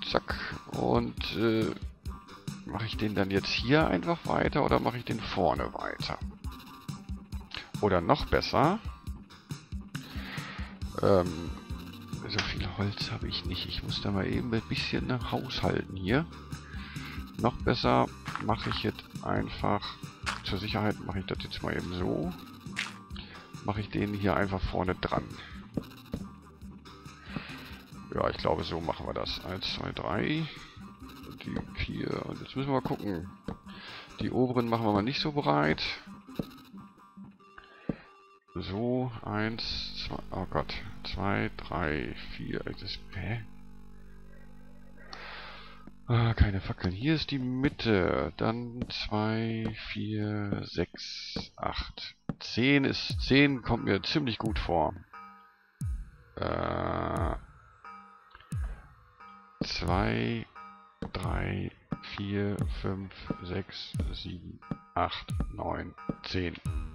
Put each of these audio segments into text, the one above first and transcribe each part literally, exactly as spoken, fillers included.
zack. Und äh, mache ich den dann jetzt hier einfach weiter oder mache ich den vorne weiter? Oder noch besser. Ähm, so viel Holz habe ich nicht. Ich muss da mal eben ein bisschen haushalten hier. Noch besser mache ich jetzt einfach, zur Sicherheit mache ich das jetzt mal eben so. Mache ich den hier einfach vorne dran. Ja, ich glaube, so machen wir das. eins, zwei, drei. Die vier. Und jetzt müssen wir mal gucken. Die oberen machen wir mal nicht so breit. So, eins, zwei, oh Gott. zwei, drei, vier. Das, hä? Ah, keine Fackeln. Hier ist die Mitte. Dann zwei, vier, sechs, acht. zehn ist, zehn kommt mir ziemlich gut vor. Äh, zwei, drei, vier, fünf, sechs, sieben, acht, neun, zehn.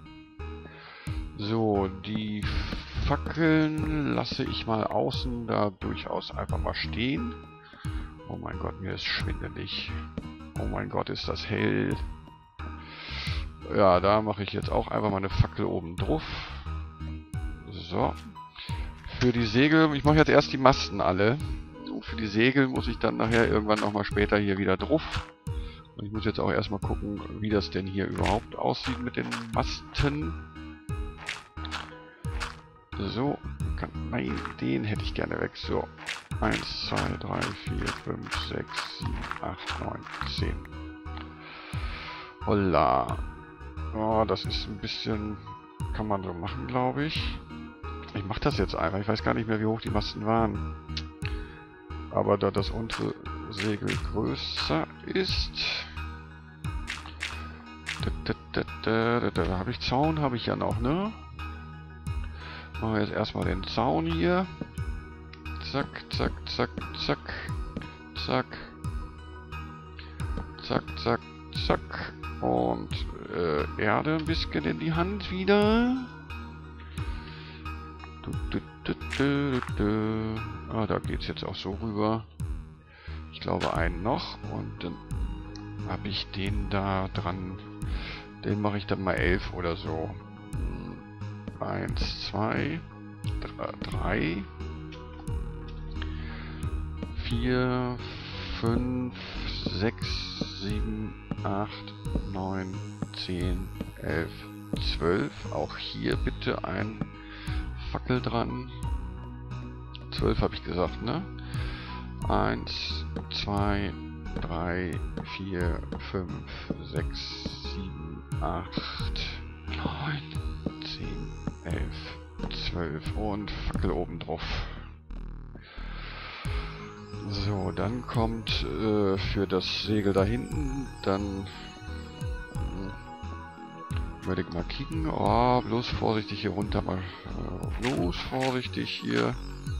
So, die Fackeln lasse ich mal außen da durchaus einfach mal stehen. Oh mein Gott, mir ist schwindelig. Oh mein Gott, ist das hell. Ja, da mache ich jetzt auch einfach mal eine Fackel oben drauf. So. Für die Segel, ich mache jetzt erst die Masten alle. Und für die Segel muss ich dann nachher irgendwann nochmal später hier wieder drauf. Und ich muss jetzt auch erstmal gucken, wie das denn hier überhaupt aussieht mit den Masten. So. Kann, nein, den hätte ich gerne weg. So. eins, zwei, drei, vier, fünf, sechs, sieben, acht, neun, zehn. Holla. Oh, das ist ein bisschen... Kann man so machen, glaube ich. Ich mache das jetzt einfach. Ich weiß gar nicht mehr, wie hoch die Masten waren. Aber da das untere Segel größer ist... Da, da, da, da, da, da habe ich Zaun, habe ich ja noch, ne? Machen wir jetzt erstmal den Zaun hier. Zack, zack, zack, zack. Zack. Zack, zack, zack. Und äh, Erde ein bisschen in die Hand wieder. Du, du, du, du, du. Ah, da geht es jetzt auch so rüber. Ich glaube einen noch. Und dann habe ich den da dran. Den mache ich dann mal elf oder so. Eins, zwei, drei, vier, fünf, sechs, sieben, acht, neun, zehn, elf, zwölf. Auch hier bitte ein Fackel dran. zwölf habe ich gesagt, ne? eins, zwei, drei, vier, fünf, sechs, sieben, acht, neun, zehn, elf, zwölf und Fackel oben drauf. So, dann kommt äh, für das Segel da hinten, dann äh, würde ich mal kicken. Oh, bloß vorsichtig hier runter, mal äh, bloß vorsichtig hier.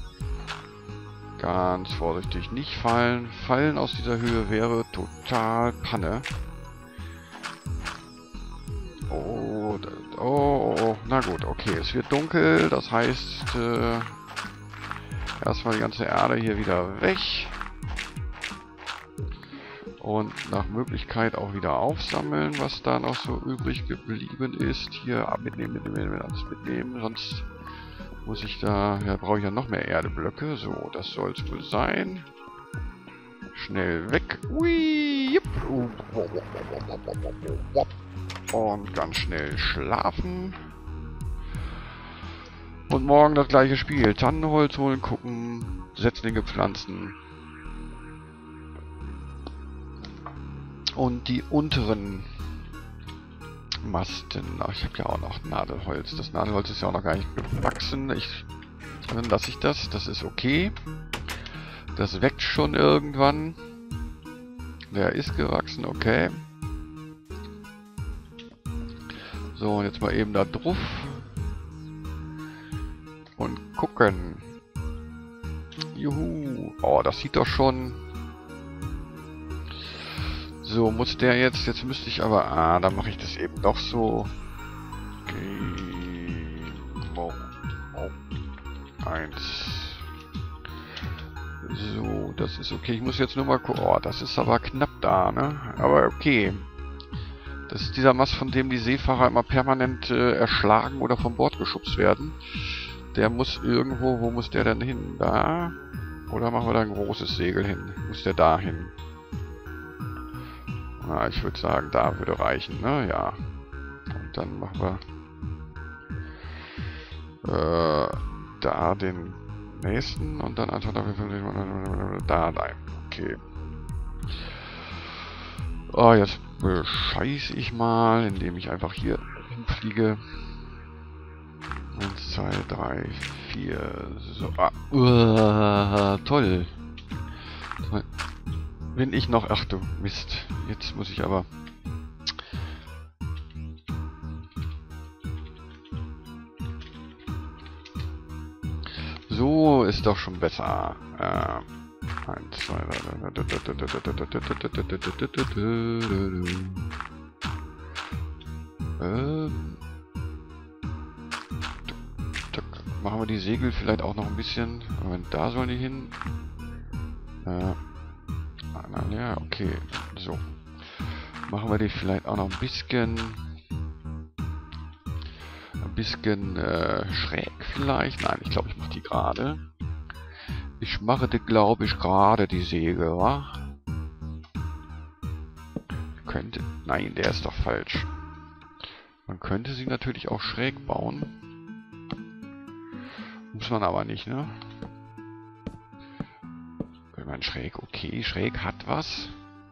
Ganz vorsichtig, nicht fallen. Fallen aus dieser Höhe wäre total Panne. Oh, oh, oh, oh, na gut, okay, es wird dunkel, das heißt, äh, erstmal die ganze Erde hier wieder weg. Und nach Möglichkeit auch wieder aufsammeln, was da noch so übrig geblieben ist. Hier ab mitnehmen, mitnehmen, alles mitnehmen, sonst muss ich da, ja, brauche ich ja noch mehr Erdeblöcke. So, das soll es wohl sein. Schnell weg. Ui, und ganz schnell schlafen. Und morgen das gleiche Spiel. Tannenholz holen, gucken, Setzlinge pflanzen. Und die unteren Masten. Ach, ich habe ja auch noch Nadelholz. Das Nadelholz ist ja auch noch gar nicht gewachsen. Ich, dann lasse ich das. Das ist okay. Das wächst schon irgendwann. Der ist gewachsen, okay. So, und jetzt mal eben da drauf. Und gucken. Juhu. Oh, das sieht doch schon... So, muss der jetzt... Jetzt müsste ich aber... Ah, dann mache ich das eben doch so. Okay. Oh. Oh. Eins. So, das ist okay. Ich muss jetzt nur mal gucken. Oh, das ist aber knapp da, ne? Aber okay. Das ist dieser Mast, von dem die Seefahrer immer permanent äh, erschlagen oder von Bord geschubst werden. Der muss irgendwo... Wo muss der denn hin? Da? Oder machen wir da ein großes Segel hin? Muss der da hin? Na, ich würde sagen, da würde reichen, ne? Ja. Und dann machen wir... Äh, da den nächsten und dann einfach dafür da rein. Okay. Oh, jetzt bescheiße ich mal, indem ich einfach hier hinfliege. Eins, zwei, drei, vier. So. Ah, uh, toll. Bin ich noch... Ach du Mist. Jetzt muss ich aber... So ist doch schon besser. Äh, eins, zwei, ähm, machen wir die Segel vielleicht auch noch ein bisschen. Moment, da sollen die hin. Äh, ja, okay. So. Machen wir die vielleicht auch noch ein bisschen... Ein bisschen äh, schräg vielleicht. Nein, ich glaube, ich mache die gerade. Ich mache die, glaube ich, gerade die Segel, wa? Könnte... Nein, der ist doch falsch. Man könnte sie natürlich auch schräg bauen. Muss man aber nicht, ne? Wenn man schräg... Okay, schräg hat was.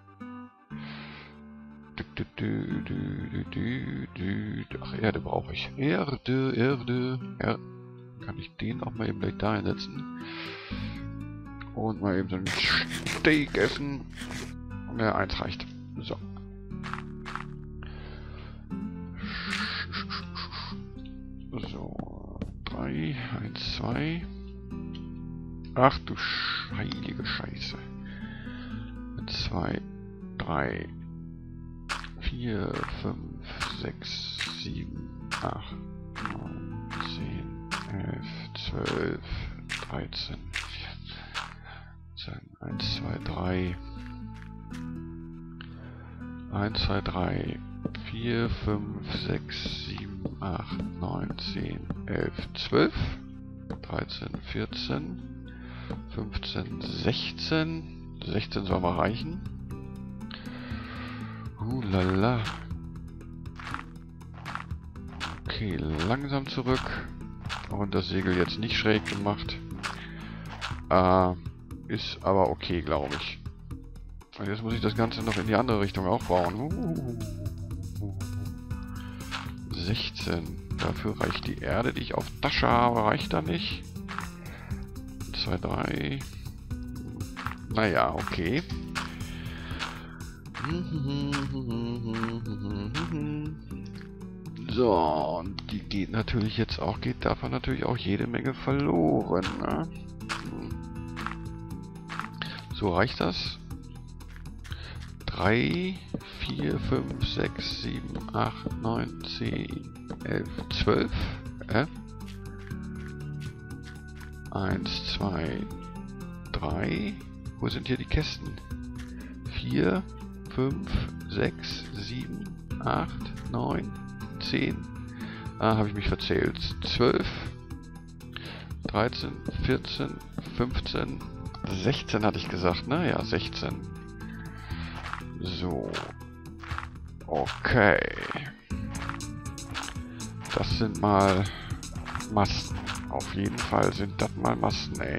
Ach, Erde brauche ich. Erde, Erde, Erde. Kann ich den auch mal eben gleich da hinsetzen. Und mal eben so ein Steak essen. Ja, eins reicht. So. So. Drei, eins, zwei. Ach du heilige Scheiße. Zwei, drei. vier, fünf, sechs, sieben, acht, neun, zehn, elf, zwölf, dreizehn, vierzehn, eins, zwei, drei, eins, zwei, drei, vier, fünf, sechs, sieben, acht, neun, zehn, elf, zwölf, dreizehn, vierzehn, fünfzehn, sechzehn, sechzehn soll mal reichen. Uh, lala. Okay, langsam zurück. Und das Segel jetzt nicht schräg gemacht. Äh, ist aber okay, glaube ich. Und jetzt muss ich das Ganze noch in die andere Richtung aufbauen. Uh, sechzehn. Dafür reicht die Erde, die ich auf Tasche habe, reicht da nicht. zwei, drei. Naja, okay. So, und die geht natürlich jetzt auch, geht davon natürlich auch jede Menge verloren, ne? So, reicht das? drei, vier, fünf, sechs, sieben, acht, neun, zehn, elf, zwölf. Äh? eins, zwei, drei. Wo sind hier die Kästen? vier, fünf, sechs, sieben, acht, neun, zehn. Ah, habe ich mich verzählt. zwölf, dreizehn, vierzehn, fünfzehn, sechzehn hatte ich gesagt, ne? Ja, sechzehn. So. Okay. Das sind mal Masten. Auf jeden Fall sind das mal Masten, ey.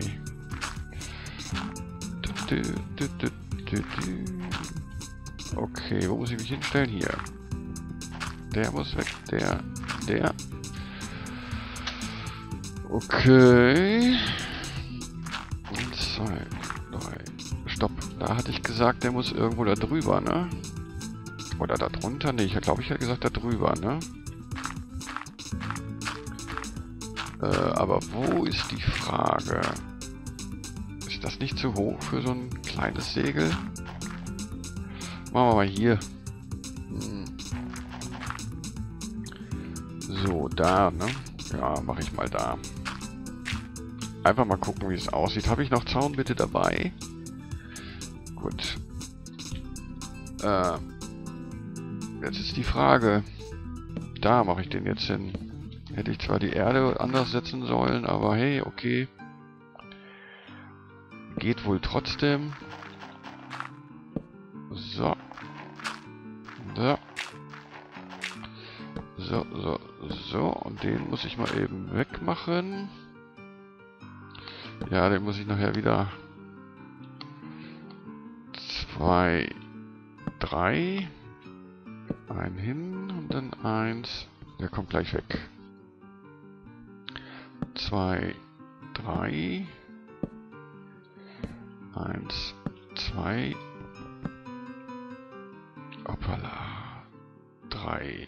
Du, du, du, du, du. Okay, wo muss ich mich hinstellen? Hier. Der muss weg, der, der. Okay. Und zwei, drei. Stopp. Da hatte ich gesagt, der muss irgendwo da drüber, ne? Oder da drunter? Ne, ich glaube, ich hätte gesagt da drüber, ne? Äh, aber wo ist die Frage? Ist das nicht zu hoch für so ein kleines Segel? Machen wir mal hier. Hm. So, da, ne? Ja, mache ich mal da. Einfach mal gucken, wie es aussieht. Habe ich noch Zaun bitte dabei? Gut. Äh, jetzt ist die Frage. Da mache ich den jetzt hin. Hätte ich zwar die Erde anders setzen sollen, aber hey, okay. Geht wohl trotzdem. So. So. So, so, so. Und den muss ich mal eben wegmachen. Ja, den muss ich nachher wieder... Zwei, drei. Ein hin und dann eins. Der kommt gleich weg. Zwei, drei. Eins, zwei. Hoppala. Drei.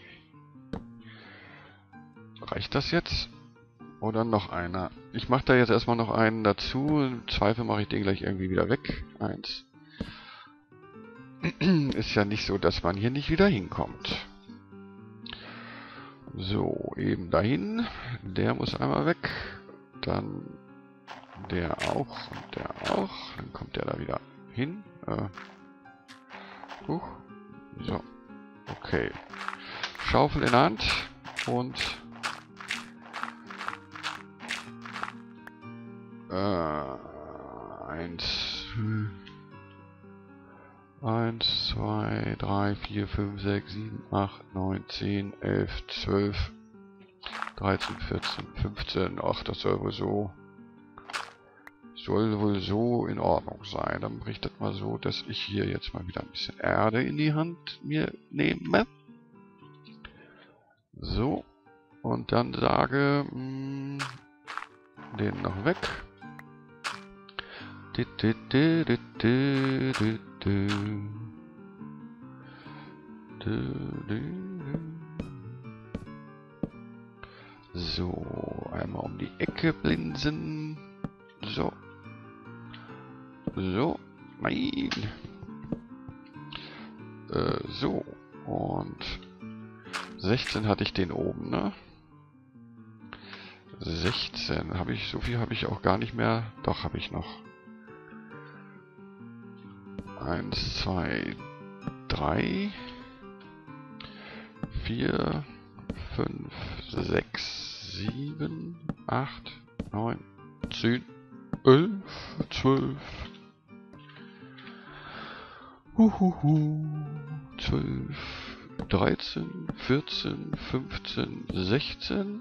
Reicht das jetzt? Oder noch einer? Ich mache da jetzt erstmal noch einen dazu. Im Zweifel mache ich den gleich irgendwie wieder weg. Eins. Ist ja nicht so, dass man hier nicht wieder hinkommt. So, eben dahin. Der muss einmal weg. Dann der auch und der auch. Dann kommt der da wieder hin. Äh. Huch. So. Okay. Schaufel in der Hand. Und äh, eins. eins, zwei, drei, vier, fünf, sechs, sieben, acht, neun, zehn, elf, zwölf, dreizehn, vierzehn, fünfzehn. Ach, das soll wohl so... Soll wohl so in Ordnung sein. Dann mache ich das mal so, dass ich hier jetzt mal wieder ein bisschen Erde in die Hand mir nehme. So. Und dann sage... Mh, den noch weg. So, einmal um die Ecke blinzen. So. So. Nein. Äh, so. Und sechzehn hatte ich den oben, ne? sechzehn. Habe ich, so viel habe ich auch gar nicht mehr. Doch, habe ich noch. eins, zwei, drei, vier, fünf, sechs, sieben, acht, neun, zehn, elf, zwölf. Huhuhu. zwölf, dreizehn, vierzehn, fünfzehn, sechzehn,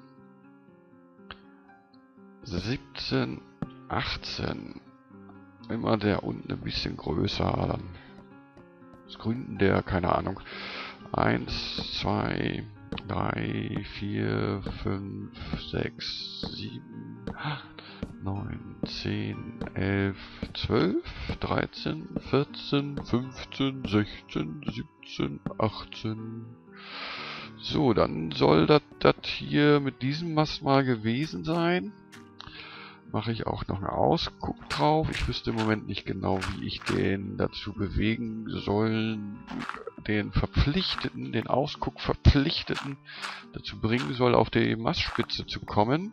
siebzehn, achtzehn. Immer der unten ein bisschen größer. Dann aus Gründen der, keine Ahnung. eins, zwei, drei, vier, fünf, sechs, sieben, acht, neun, zehn, elf, zwölf, dreizehn, vierzehn, fünfzehn, sechzehn, siebzehn, achtzehn. So, dann soll das hier mit diesem Mast mal gewesen sein. Mache ich auch noch einen Ausguck drauf. Ich wüsste im Moment nicht genau, wie ich den dazu bewegen soll, den Verpflichteten, den Ausguck Verpflichteten dazu bringen soll, auf die Mastspitze zu kommen.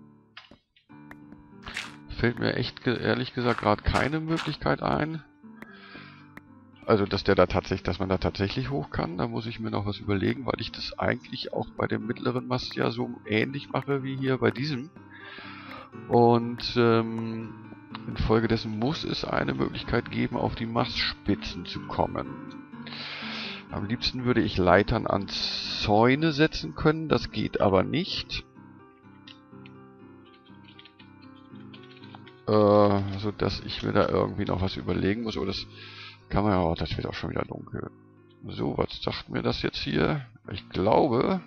Fällt mir echt ehrlich gesagt gerade keine Möglichkeit ein. Also, dass der da tatsächlich, dass man da tatsächlich hoch kann. Da muss ich mir noch was überlegen, weil ich das eigentlich auch bei dem mittleren Mast ja so ähnlich mache wie hier bei diesem. Und ähm, infolgedessen muss es eine Möglichkeit geben, auf die Mastspitzen zu kommen. Am liebsten würde ich Leitern an Zäune setzen können, das geht aber nicht. Äh, so dass ich mir da irgendwie noch was überlegen muss. Oh, das kann man ja auch, das wird auch schon wieder dunkel. So, was sagt mir das jetzt hier? Ich glaube...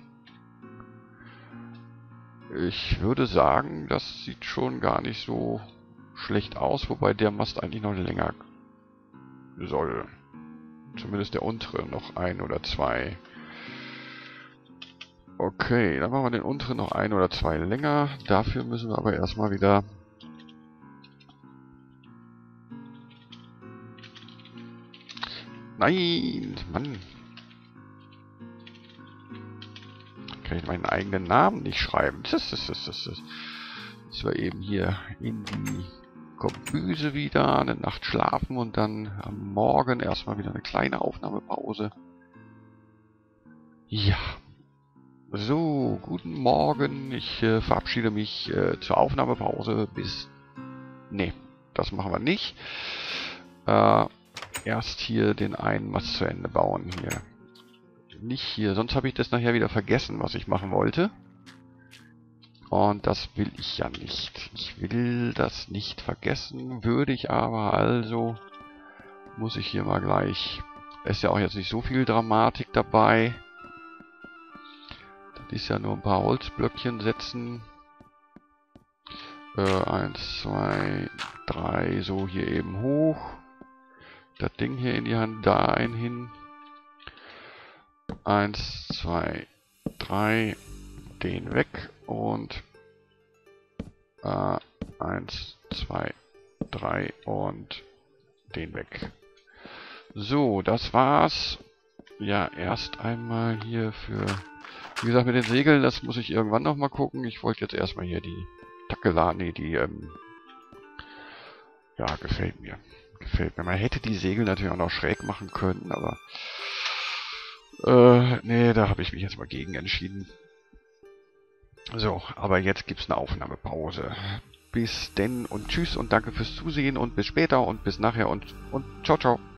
Ich würde sagen, das sieht schon gar nicht so schlecht aus, wobei der Mast eigentlich noch länger soll. Zumindest der untere noch ein oder zwei. Okay, dann machen wir den unteren noch ein oder zwei länger. Dafür müssen wir aber erstmal wieder... Nein, Mann! Kann ich meinen eigenen Namen nicht schreiben. Das, das, das, das, das. dass wir eben hier in die Kombüse wieder eine Nacht schlafen und dann am Morgen erstmal wieder eine kleine Aufnahmepause. Ja. So, guten Morgen. Ich äh, verabschiede mich äh, zur Aufnahmepause bis... Ne, das machen wir nicht. Äh, erst hier den einen Mast zu Ende bauen hier. Nicht hier, sonst habe ich das nachher wieder vergessen, was ich machen wollte. Und das will ich ja nicht. Ich will das nicht vergessen, würde ich aber, also muss ich hier mal gleich... Ist ja auch jetzt nicht so viel Dramatik dabei. Das ist ja nur ein paar Holzblöckchen setzen. Äh, eins, zwei, drei, so hier eben hoch. Das Ding hier in die Hand, da ein hin. Eins, zwei, drei, den weg und äh, eins, zwei, drei und den weg. So, das war's. Ja, erst einmal hier für... Wie gesagt, mit den Segeln, das muss ich irgendwann noch mal gucken. Ich wollte jetzt erstmal hier die Tackela, nee, die, ähm, ja, gefällt mir. Gefällt mir. Man hätte die Segel natürlich auch noch schräg machen können, aber, äh, nee, da habe ich mich jetzt mal gegen entschieden. So, aber jetzt gibt's eine Aufnahmepause. Bis denn und tschüss und danke fürs Zusehen und bis später und bis nachher und, und ciao, ciao.